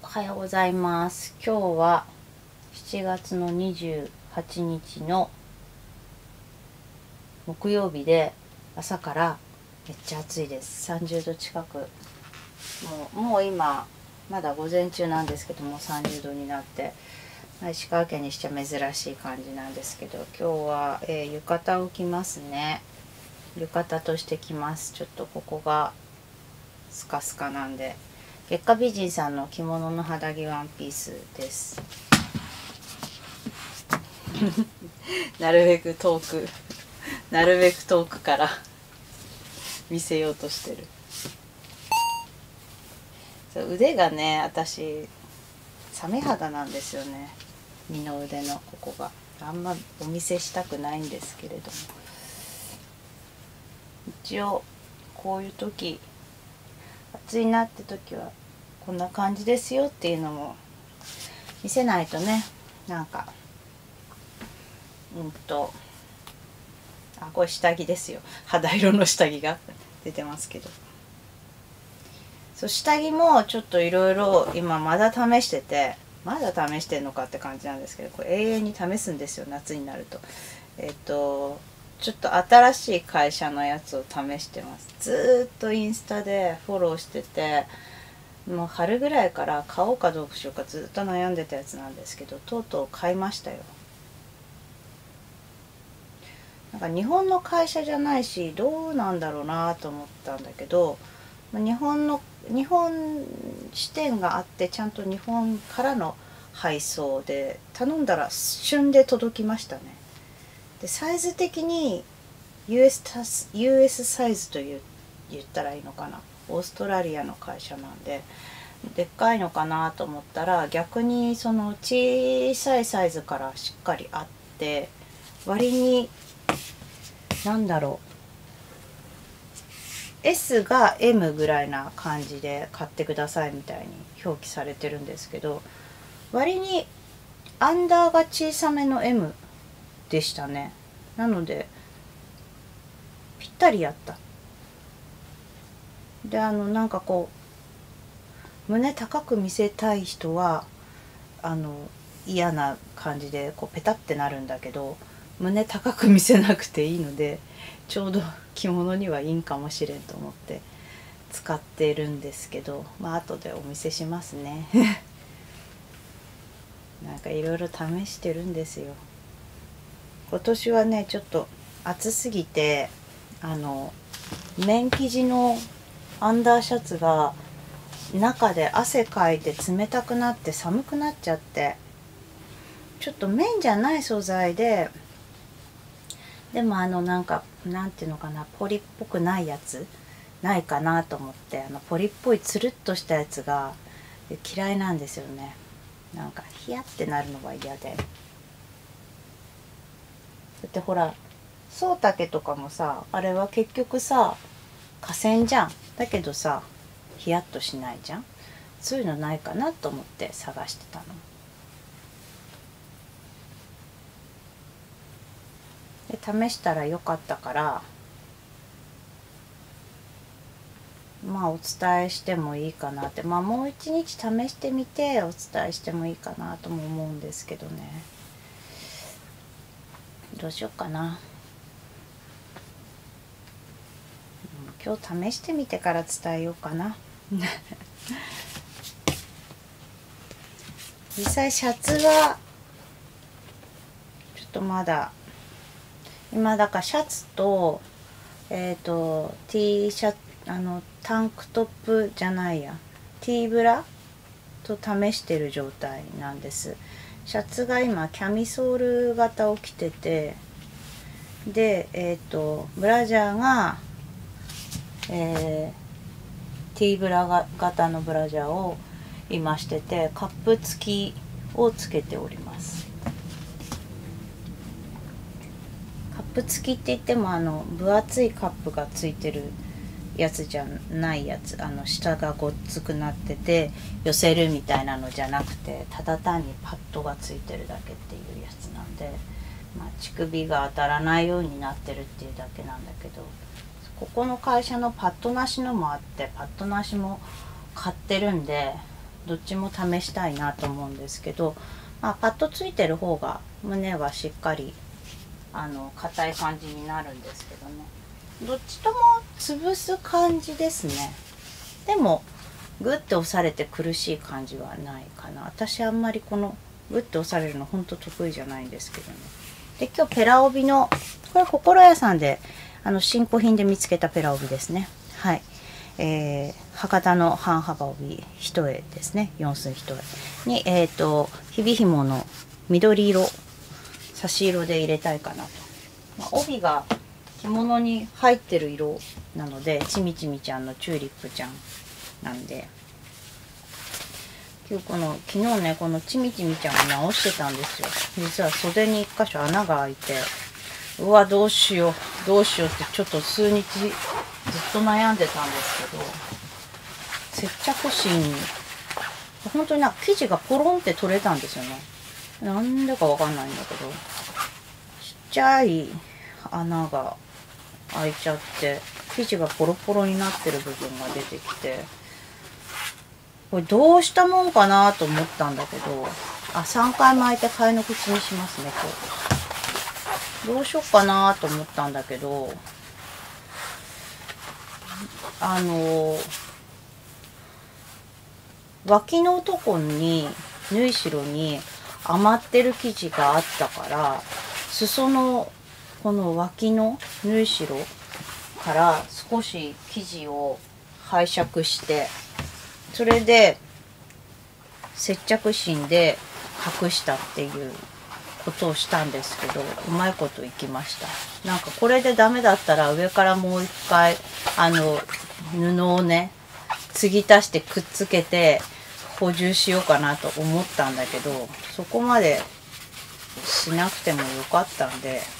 おはようございます。今日は7月の28日の木曜日で、朝からめっちゃ暑いです。30度近く、もう今まだ午前中なんですけども30度になって、石川県にしちゃ珍しい感じなんですけど、今日は、浴衣を着ますね。浴衣として着ます。ちょっとここがスカスカなんで、月下美人さんの着物の肌着ワンピースです。なるべく遠くから見せようとしてる。腕がね、私サメ肌なんですよね。二の腕のここがあんまお見せしたくないんですけれども、一応こういう時、暑いなって時はこんな感じですよっていうのも見せないとね。なんかこれ下着ですよ。肌色の下着が出てますけど、下着もちょっといろいろ今まだ試してて、まだ試してんのかって感じなんですけど、これ永遠に試すんですよ、夏になると。ちょっと新しい会社のやつを試してます。ずっとインスタでフォローしてて、もう春ぐらいから買おうかどうしようかずっと悩んでたやつなんですけど、とうとう買いましたよ。なんか日本の会社じゃないし、どうなんだろうなと思ったんだけど、日本支店があって、ちゃんと日本からの配送で頼んだら旬で届きましたね。でサイズ的に US サイズと言ったらいいのかな。オーストラリアの会社なんででっかいのかなと思ったら、逆にその小さいサイズからしっかりあって、割にS が M ぐらいな感じで買ってくださいみたいに表記されてるんですけど、割にアンダーが小さめの M でしたね。なのでぴったりやった。でなんかこう胸高く見せたい人は嫌な感じでこうペタってなるんだけど、胸高く見せなくていいのでちょうど着物にはいいんかもしれんと思って使ってるんですけど、後でお見せしますね。なんかいろいろ試してるんですよ。今年はね、ちょっと暑すぎて綿生地のアンダーシャツが中で汗かいて冷たくなって寒くなっちゃって、ちょっと綿じゃない素材で、でもなんかなんていうのかな、ポリっぽくないやつないかなと思って、ポリっぽいつるっとしたやつが嫌いなんですよね。なんかヒヤってなるのが嫌で。だってほら、宗竹とかもさ、あれは結局さ化繊じゃん。だけどさヒヤッとしないじゃん。そういうのないかなと思って探してたの。で試したらよかったから、お伝えしてもいいかなって、もう一日試してみてお伝えしてもいいかなとも思うんですけどね。どうしようかな。今日試してみてから伝えようかな。実際シャツはちょっとまだ今だからシャツとT シャツタンクトップじゃないや T ブラと試してる状態なんです。シャツが今キャミソール型を着てて、でブラジャーがT ブラ型のブラジャーを今してて、カップ付きをつけております。カップ付きって言っても分厚いカップがついてるやつじゃないやつ、下がごっつくなってて寄せるみたいなのじゃなくて、ただ単にパッドがついてるだけっていうやつなんで、乳首が当たらないようになってるっていうだけなんだけど、ここの会社のパッドなしのもあって、パッドなしも買ってるんで、 どっちも試したいなと思うんですけど、パッとついてる方が胸はしっかり硬い感じになるんですけどね。どっちとも潰す感じですね。でもグッて押されて苦しい感じはないかな。私あんまりこのグッて押されるのほんと得意じゃないんですけどね。で今日ペラ帯のこれ心屋さんで新古品で見つけたペラ帯ですね。はい。博多の半幅帯一重ですね。4寸一重にひびひもの緑色差し色で入れたいかなと。帯が着物に入ってる色なのでちみちみちゃんのチューリップちゃんなんで、今日昨日ねこのちみちみちゃんを直してたんですよ。実は袖に1箇所穴が開いて、うわどうしようどうしようってちょっと数日ずっと悩んでたんですけど、接着芯に本当に生地がポロンって取れたんですよね。なんでかわかんないんだけど、ちっちゃい穴が開いちゃって生地がポロポロになってる部分が出てきて、これどうしたもんかなと思ったんだけど、3回巻いて替えの口にしますね今日。どうしよっかなと思ったんだけど、脇のとこに縫い代に余ってる生地があったから、裾のこの脇の縫い代から少し生地を拝借して、それで接着芯で隠したっていうことをしたんですけど、うまいこといきました。なんかこれでダメだったら上からもう一回布をね継ぎ足してくっつけて補充しようかなと思ったんだけど、そこまでしなくてもよかったんで、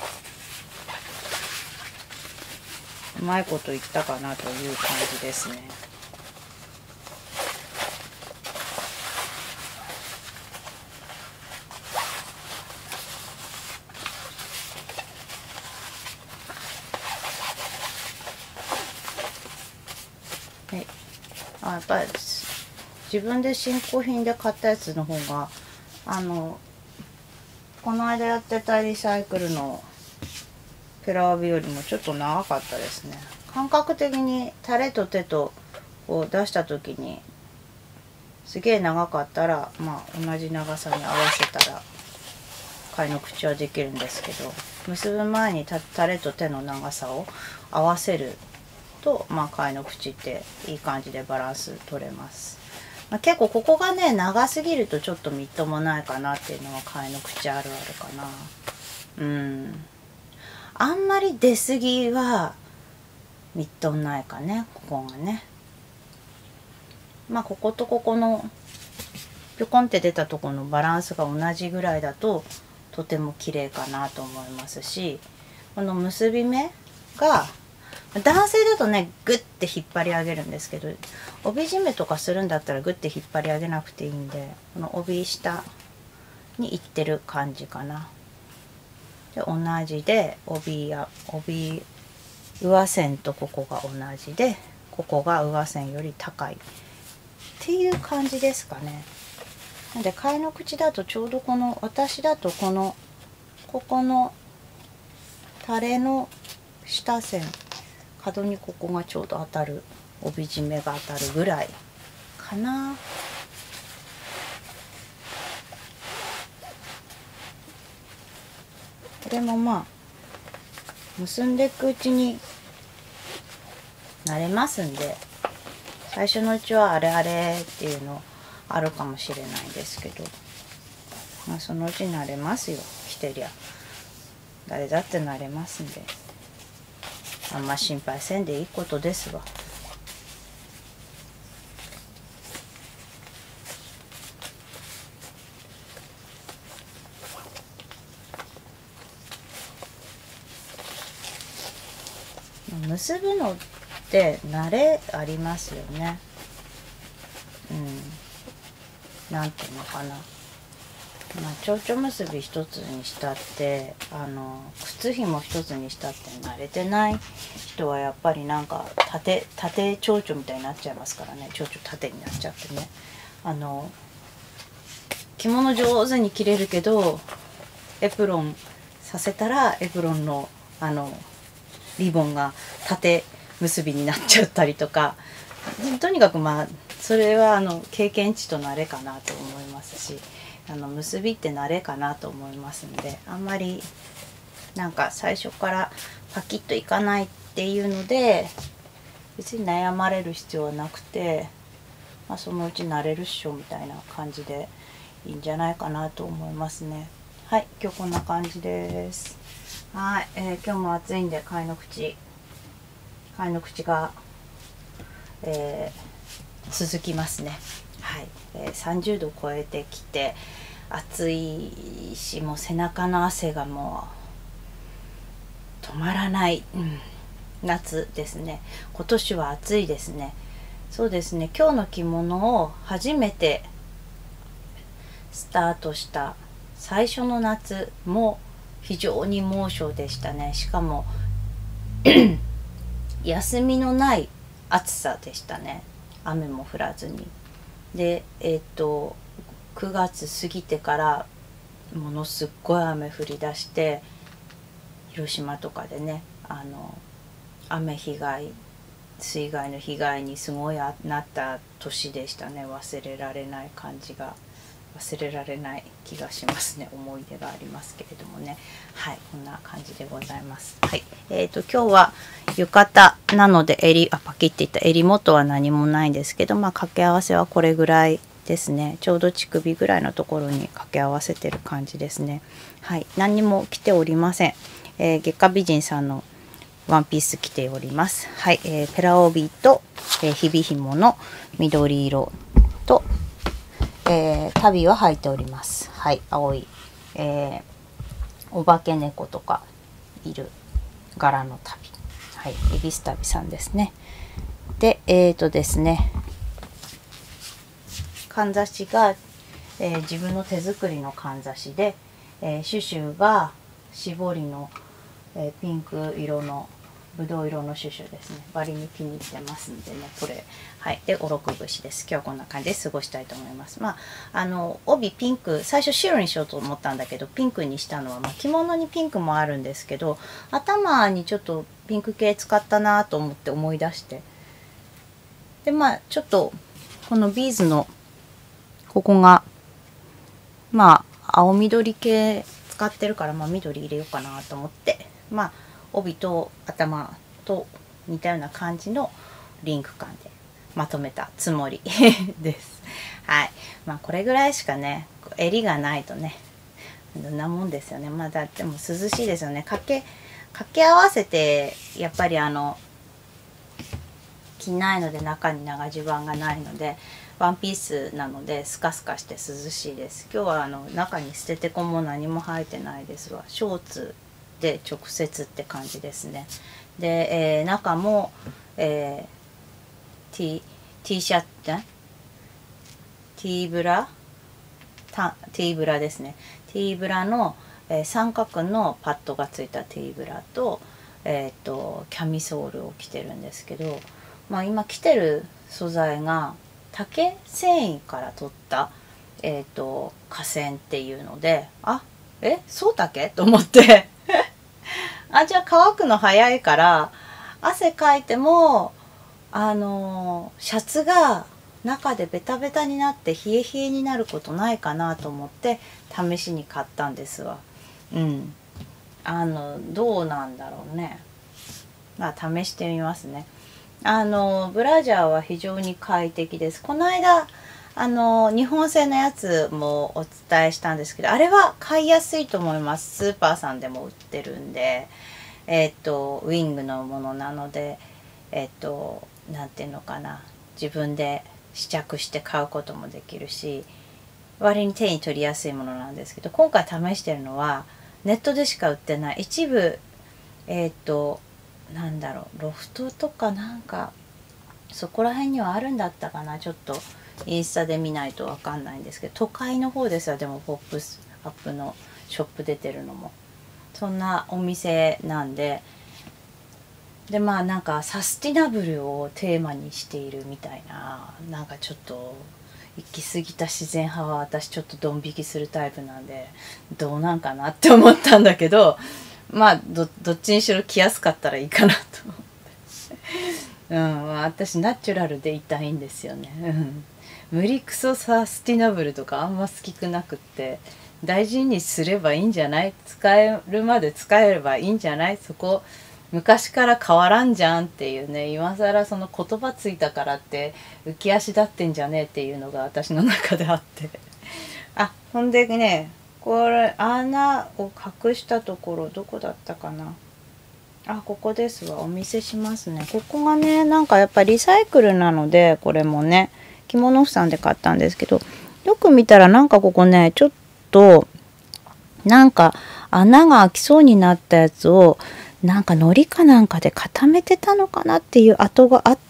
うまいこといったかなという感じですね。やっぱり自分で新古品で買ったやつの方がこの間やってたリサイクルのペラ帯よりもちょっと長かったですね。感覚的にタレと手とこう出した時にすげえ長かったら同じ長さに合わせたら替えの口はできるんですけど、結ぶ前にタレと手の長さを合わせると替えの口っていい感じでバランス取れます。結構ここがね長すぎるとちょっとみっともないかなっていうのは替えの口あるあるかな。あんまり出過ぎはみっともないかね、ここがね。こことここのぴょこんって出たところのバランスが同じぐらいだととても綺麗かなと思いますし、この結び目が男性だとねグッて引っ張り上げるんですけど、帯締めとかするんだったらグッて引っ張り上げなくていいんで、この帯下にいってる感じかな。で同じで帯上線とここが同じで、ここが上線より高いっていう感じですかね。なんで替えの口だとちょうど私だとここのタレの下線角にここがちょうど当たる、帯締めが当たるぐらいかな。これも結んでいくうちに慣れますんで、最初のうちはあれあれっていうのあるかもしれないですけど、そのうち慣れますよ。着てりゃ誰だって慣れますんで、あんま心配せんでいいことですわ。結ぶのって慣れありますよね。なんていうのかな、蝶々結び一つにしたって靴ひも一つにしたって慣れてない人はやっぱりなんか縦蝶々みたいになっちゃいますからね。蝶々縦になっちゃってね、 着物上手に着れるけどエプロンさせたらエプロンのリボンが縦結びになっちゃったりとか、とにかくまあそれは経験値と慣れかなと思いますし、結びって慣れかなと思いますんで、あんまりなんか最初からパキッといかないっていうので別に悩まれる必要はなくて、まあ、そのうち慣れるっしょみたいな感じでいいんじゃないかなと思いますね。はい、今日こんな感じです。はい、今日も暑いんで貝の口が、続きますね。はい、30度超えてきて暑いし、もう背中の汗がもう止まらない、夏ですね。今年は暑いですね。そうですね、今日の着物を初めてスタートした最初の夏も非常に猛暑でしたね。しかも休みのない暑さでしたね。雨も降らずに。で9月過ぎてからものすっごい雨降り出して、広島とかでね雨被害、水害の被害にすごいなった年でしたね。忘れられない気がしますね。思い出がありますけれどもね。はい、こんな感じでございます。はい、今日は浴衣なのでパキッていった襟元は何もないんですけど、まあ掛け合わせはこれぐらいですね。ちょうど乳首ぐらいのところに掛け合わせてる感じですね。はい、何にも着ておりません。月下美人さんのワンピース着ております。はい、ペラ帯と、ひびひもの緑色と、足袋は履いております。はい、青い、お化け猫とかいる柄の足袋。はい、恵比寿足袋さんですね。で、ですね、かんざしが、自分の手作りのかんざしで、シュシュが絞りの、ピンク色のぶどう色のシュシュですね。割に気に入ってますんでね、これ。はい。で、おろく節です。今日はこんな感じで過ごしたいと思います。まあ、帯ピンク、最初白にしようと思ったんだけど、ピンクにしたのは、まあ、着物にピンクもあるんですけど、頭にちょっとピンク系使ったなと思って思い出して。で、まあ、ちょっと、このビーズの、ここが、まあ、青緑系使ってるから、まあ、緑入れようかなと思って、まあ、帯と頭と似たような感じのリンク感でまとめたつもりです。はい。まあこれぐらいしかね、襟がないとね、どんなもんですよね。まあだっても涼しいですよね。掛け合わせてやっぱり着ないので、中に長襦袢がないので、ワンピースなのでスカスカして涼しいです。今日は中に捨ててこも何も入ってないですわ。ショーツで直接って感じですね。で、中も、T シャツ、T ブラですね。T ブラの、三角のパッドがついた T ブラと、キャミソールを着てるんですけど、まあ今着てる素材が竹繊維から取った、化繊っていうので、そう竹と思ってじゃあ乾くの早いから汗かいてもシャツが中でベタベタになって冷え冷えになることないかなと思って試しに買ったんですわ。どうなんだろうね。まあ試してみますね。ブラジャーは非常に快適です。この間日本製のやつもお伝えしたんですけど、あれは買いやすいと思います。スーパーさんでも売ってるんで、ウィングのものなので、なんていうのかな、自分で試着して買うこともできるし、割に手に取りやすいものなんですけど、今回試してるのはネットでしか売ってない、一部なんだろう、ロフトとかなんかそこら辺にはあるんだったかな。ちょっとインスタで見ないと分かんないんですけど、都会の方ですよ。でもポップアップのショップ出てるのもそんなお店なんで、まあなんかサスティナブルをテーマにしているみたいな、なんかちょっと行き過ぎた自然派は私ちょっとドン引きするタイプなんでどうなんかなって思ったんだけど、まあどっちにしろ着やすかったらいいかなと思って、まあ、私ナチュラルでいたいんですよね。無理くそサスティナブルとかあんま好きくなくって、大事にすればいいんじゃない、使えるまで使えればいいんじゃない、そこ昔から変わらんじゃんっていうね、今更その言葉ついたからって浮き足立ってんじゃねえっていうのが私の中であってあ、ほんでね、これ穴を隠したところどこだったかな、あ、ここですわ。お見せしますね。ここがね、なんかやっぱリサイクルなので、これもね着物婦さんで買ったんですけど、よく見たらなんかここねちょっとなんか穴が開きそうになったやつをなんか糊かなんかで固めてたのかなっていう跡があって、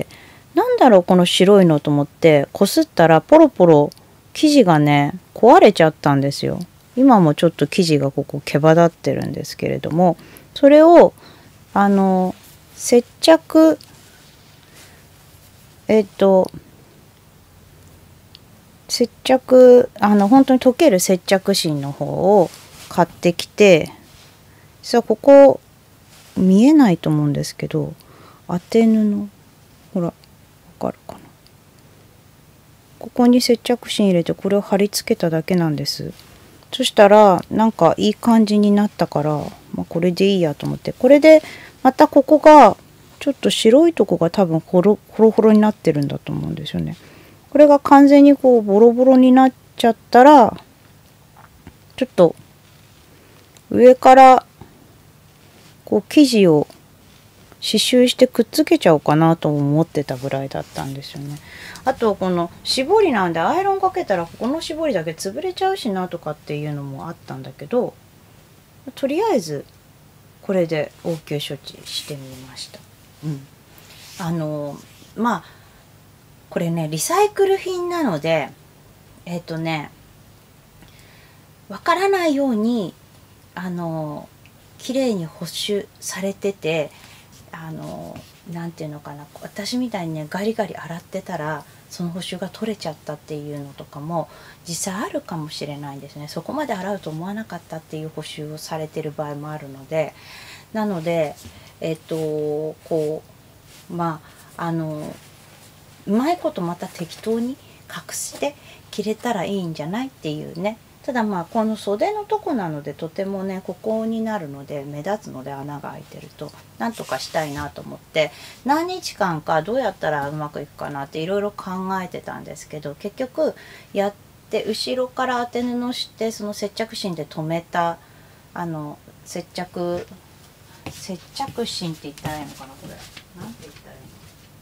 なんだろうこの白いのと思ってこすったらポロポロ生地がね壊れちゃったんですよ。今もちょっと生地がここ毛羽立ってるんですけれども、それを接着接着本当に溶ける接着芯の方を買ってきて、さあここ見えないと思うんですけど、当て布、ほらわかるかな、ここに接着芯入れてこれを貼り付けただけなんです。そしたらなんかいい感じになったから、まあ、これでいいやと思って、これでまたここがちょっと白いとこが多分ホロホロになってるんだと思うんですよね。これが完全にこうボロボロになっちゃったら、ちょっと上からこう生地を刺繍してくっつけちゃおうかなと思ってたぐらいだったんですよね。あとこの絞りなんでアイロンかけたらこの絞りだけ潰れちゃうしなとかっていうのもあったんだけど、とりあえずこれで応急処置してみました。まあこれねリサイクル品なのでわからないように綺麗に保守されてて、なんていうのかな、私みたいにねガリガリ洗ってたらその補修が取れちゃったっていうのとかも実際あるかもしれないんですね。そこまで洗うと思わなかったっていう補修をされてる場合もあるので、なのでこうまあうまいことまた適当に隠して着れたらいいんじゃないっていうね。ただまあこの袖のとこなのでとてもねここになるので目立つので、穴が開いてるとなんとかしたいなと思って何日間かどうやったらうまくいくかなっていろいろ考えてたんですけど、結局やって後ろから当て布してその接着芯で留めた接着芯って言ったらいいのかな、これなんて言ったらいいの、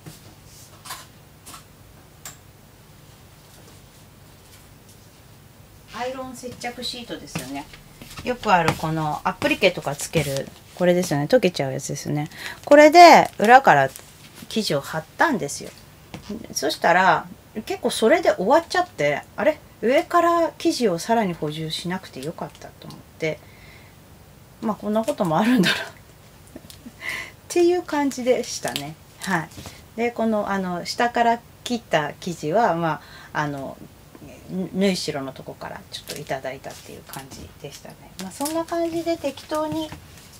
アイロン接着シートですよね。よくあるこのアプリケとかつけるこれですよね。溶けちゃうやつですよね。これで裏から生地を貼ったんですよ。そしたら結構それで終わっちゃって、あれ上から生地をさらに補充しなくてよかったと思って、まあこんなこともあるんだろうっていう感じでしたね。はい。でこの下から切った生地はまあ縫い代のとこからちょっといただいたっていう感じでしたね。まあ、そんな感じで適当に、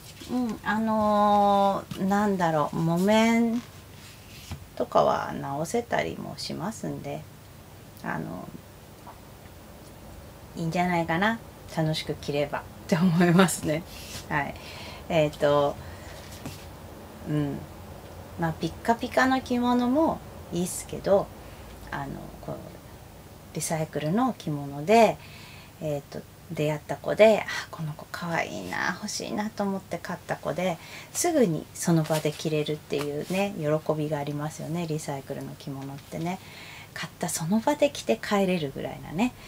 なんだろう、木綿とかは直せたりもしますんで、いいんじゃないかな、楽しく着ればって思いますね。はい。まあピッカピカの着物もいいっすけど、こうリサイクルの着物で、出会った子で、この子かわいいな欲しいなと思って買った子ですぐにその場で着れるっていうね喜びがありますよね。リサイクルの着物ってね、買ったその場で着て帰れるぐらいなね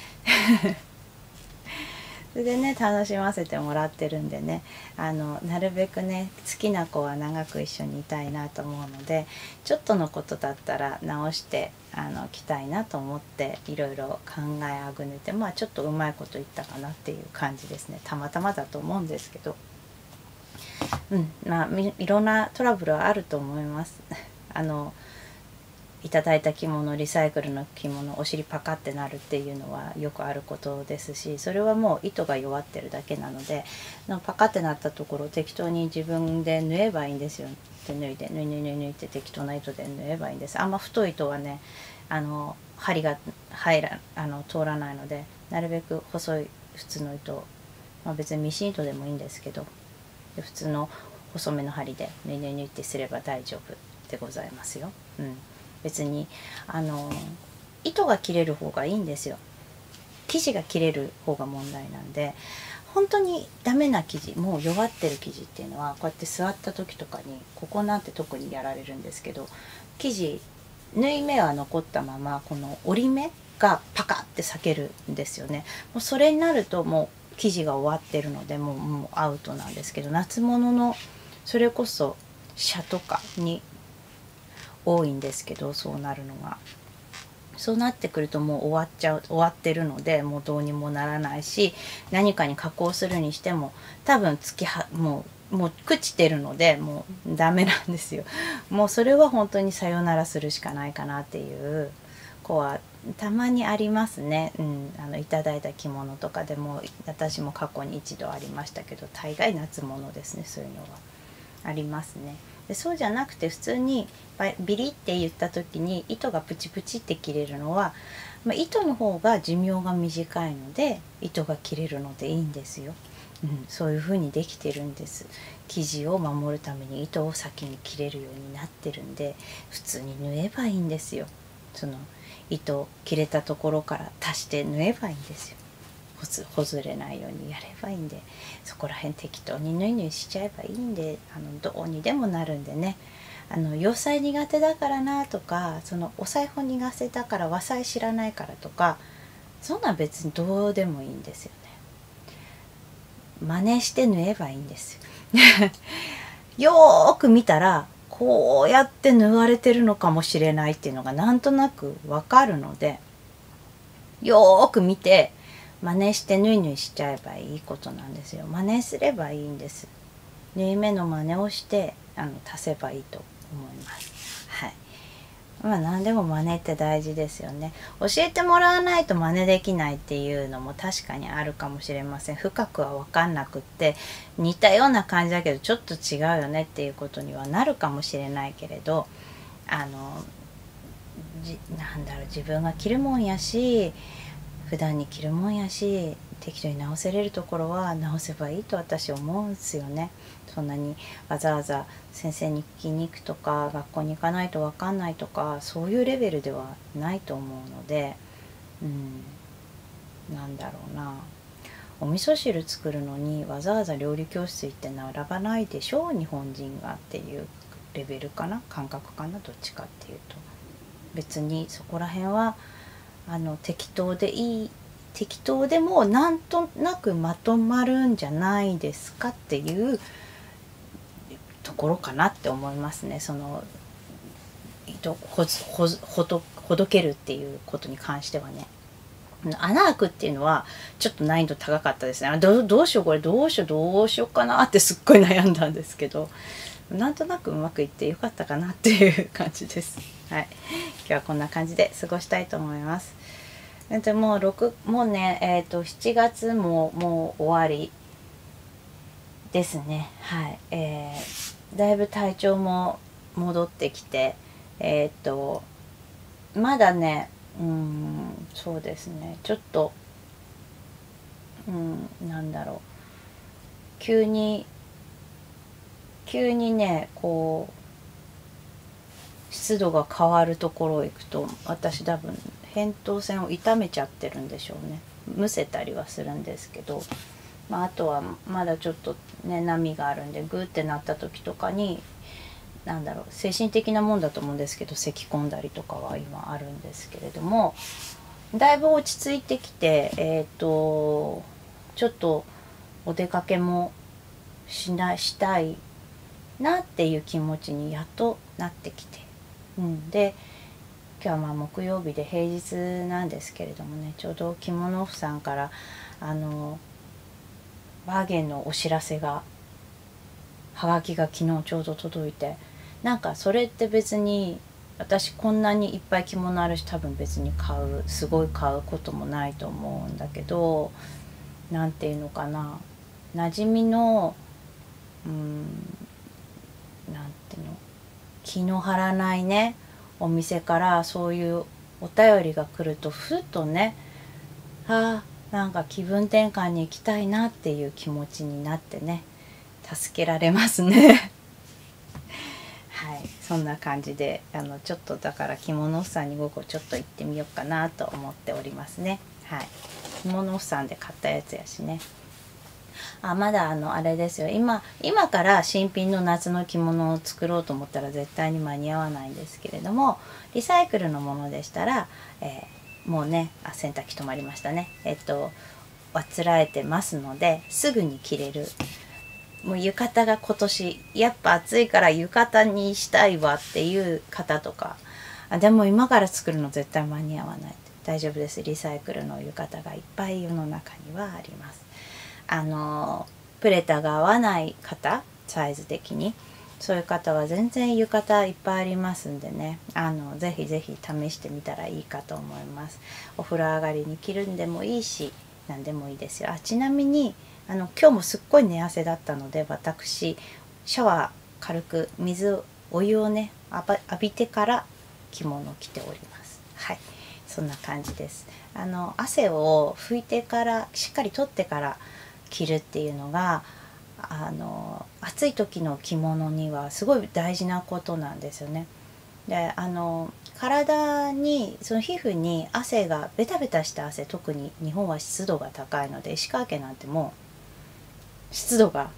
それでね楽しませてもらってるんでね、なるべくね好きな子は長く一緒にいたいなと思うので、ちょっとのことだったら直して着たいなと思っていろいろ考えあぐねて、まあちょっとうまいこと言ったかなっていう感じですね。たまたまだと思うんですけど、まあいろんなトラブルはあると思いますいただいた着物、リサイクルの着物、お尻パカってなるっていうのはよくあることですし、それはもう糸が弱ってるだけなので、パカってなったところを適当に自分で縫えばいいんですよ。で縫いで縫い縫い縫い縫いって適当な糸で縫えばいいんです。あんま太い糸はね針が通らないので、なるべく細い普通の糸、別にミシン糸でもいいんですけど、普通の細めの針で縫い縫い縫いってすれば大丈夫でございますよ。別に糸が切れる方がいいんですよ。生地が切れる方が問題なんで、本当にダメな生地、もう弱ってる生地っていうのはこうやって座った時とかに、ここなんて特にやられるんですけど、生地縫い目は残ったままこの折り目がパカって裂けるんですよね。もうそれになるともう生地が終わってるのでもうアウトなんですけど、夏物のそれこそシャとかに多いんですけど、そうなるのが。そうなってくるともう終わってるので、もうどうにもならないし、何かに加工するにしても多分もう朽ちてるのでもうダメなんですよ。もうそれは本当にさよならするしかないかなっていう子はたまにありますね。いただいた着物とかでも、私も過去に一度ありましたけど、大概夏物ですね。そういうのはありますね。でそうじゃなくて普通にビリって言った時に糸がプチプチって切れるのは、糸の方が寿命が短いので糸が切れるのでいいんですよ。そういう風にできてるんです。生地を守るために糸を先に切れるようになってるんで、普通に縫えばいいんですよ。その糸切れたところから足して縫えばいいんですよ。ほずれないようにやればいいんで、そこら辺適当に縫い縫いしちゃえばいいんで、どうにでもなるんでね。洋裁苦手だからなとか、お裁縫苦手だから和裁知らないからとか、そんなん別にどうでもいいんですよね。真似して縫えばいいんですよよーく見たらこうやって縫われてるのかもしれないっていうのがなんとなくわかるので、よーく見て真似して縫い縫いしちゃえばいいことなんですよ。真似すればいいんです。縫い目の真似をして足せばいいと思います。はい。何でも真似って大事ですよね。教えてもらわないと真似できないっていうのも確かにあるかもしれません。深くは分かんなくって、似たような感じだけどちょっと違うよねっていうことにはなるかもしれないけれど、自分が着るもんやし、普段に着るもんやし、適当に直せれるところは直せばいいと私思うんですよね。そんなにわざわざ先生に聞きに行くとか、学校に行かないと分かんないとか、そういうレベルではないと思うので、なんだろうな、お味噌汁作るのにわざわざ料理教室行って並ばないでしょ、日本人がっていうレベルかな、感覚かな、どっちかっていうと。別にそこら辺は適当でいい、適当でもなんとなくまとまるんじゃないですかっていうところかなって思いますね。ほどけるっていうことに関してはね。穴開くっていうのはちょっと難易度高かったですね。どうしようこれどうしようかなってすっごい悩んだんですけど、なんとなくうまくいってよかったかなっていう感じです。はい、今日はこんな感じで過ごしたいと思います。もうね、7月ももう終わりですね。はい、だいぶ体調も戻ってきて、まだね、そうですね、ちょっと、なんだろう、急にね、こう湿度が変わるところへ行くと、私多分扁桃腺を痛めちゃってるんでしょうね。むせたりはするんですけど、あとはまだちょっとね波があるんで、グーってなった時とかに精神的なもんだと思うんですけど、咳込んだりとかは今あるんですけれども、だいぶ落ち着いてきて、ちょっとお出かけもしたいなっていう気持ちにやっとなってきて、で今日は木曜日で平日なんですけれどもね、ちょうど着物婦さんからバーゲンのお知らせが、はがきが昨日ちょうど届いて、それって別に私こんなにいっぱい着物あるし、多分別にすごい買うこともないと思うんだけど、なんていうのかな、馴染みのなんていうの、気の張らないねお店からそういうお便りが来ると、ふっとね、なんか気分転換に行きたいなっていう気持ちになってね、助けられますねはい、そんな感じでちょっとだから着物房に午後ちょっと行ってみようかなと思っておりますね。はい、着物房で買ったやつやしね。まだあれですよ、今から新品の夏の着物を作ろうと思ったら絶対に間に合わないんですけれども、リサイクルのものでしたら、もうね、洗濯機止まりましたね。あつらえてますのですぐに着れる。もう浴衣が今年やっぱ暑いから浴衣にしたいわっていう方とか、でも今から作るの絶対間に合わない。大丈夫です。リサイクルの浴衣がいっぱい世の中にはあります。プレタが合わない方、サイズ的にそういう方は全然浴衣いっぱいありますんでね、ぜひぜひ試してみたらいいかと思います。お風呂上がりに着るんでもいいし、何でもいいですよ。ちなみに今日もすっごい寝汗だったので、私シャワー軽くお湯をね浴びてから着物を着ております。はい、そんな感じです。汗を拭いてからしっかり取ってから着るっていうのが暑い時の着物にはすごい大事なことなんですよね。で体にその皮膚に汗がベタベタした汗、特に日本は湿度が高いので、石川県なんてもう湿度が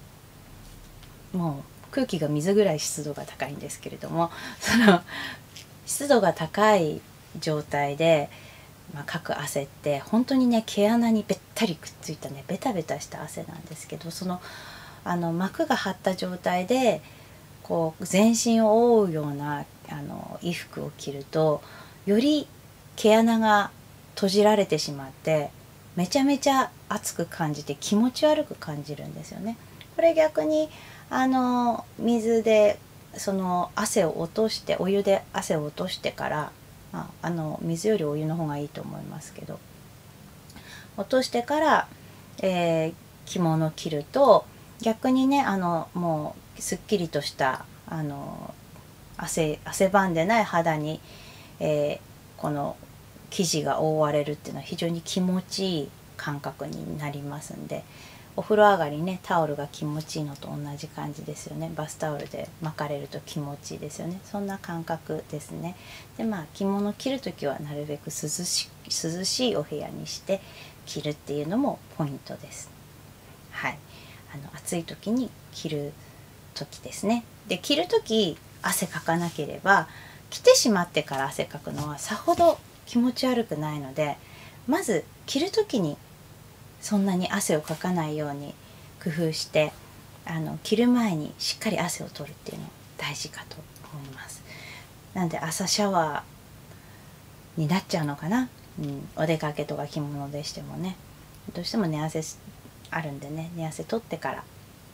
もう空気が水ぐらい湿度が高いんですけれども、その湿度が高い状態でかく汗って本当にね、毛穴にべったりくっついたねベタベタした汗なんですけど、その膜が張った状態でこう全身を覆うような衣服を着ると、より毛穴が閉じられてしまってめちゃめちゃ暑く感じて気持ち悪く感じるんですよね。これ逆に水でその汗を落として、お湯で汗を落としてから、水よりお湯の方がいいと思いますけど、落としてから、着物を着ると逆にね、もうすっきりとした汗ばんでない肌に、この生地が覆われるっていうのは非常に気持ちいい感覚になりますんで、お風呂上がりねタオルが気持ちいいのと同じ感じですよね。バスタオルで巻かれると気持ちいいですよね。そんな感覚ですね。で着物着る時はなるべく涼しいお部屋にして着るっていうのもポイントです。はい、暑い時に着る時ですね。で着る時汗かかなければ、着てしまってから汗かくのはさほど気持ち悪くないので、まず着る時にそんなに汗をかかないように工夫して、着る前にしっかり汗を取るっていうの大事かと思います。なんで朝シャワーになっちゃうのかな、お出かけとか着物でしてもね、どうしても寝汗あるんでね、寝汗取ってから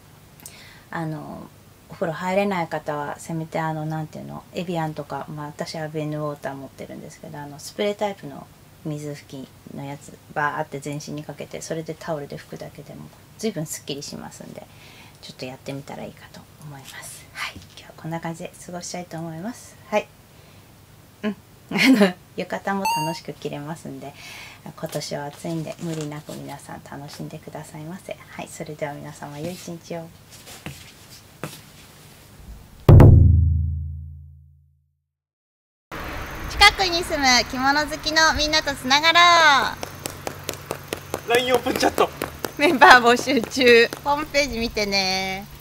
お風呂入れない方はせめてなんていうの、エビアンとか、私はベンヌウォーター持ってるんですけど、スプレータイプの水拭きのやつバーって全身にかけて、それでタオルで拭くだけでも随分すっきりしますんで、ちょっとやってみたらいいかと思います。はい、今日はこんな感じで過ごしたいと思います。はい、浴衣も楽しく着れますんで、今年は暑いんで無理なく皆さん楽しんでくださいませ。はい、それでは皆様良い一日を。近くに住む着物好きのみんなとつながろう。 LINE オープンチャットメンバー募集中。ホームページ見てね。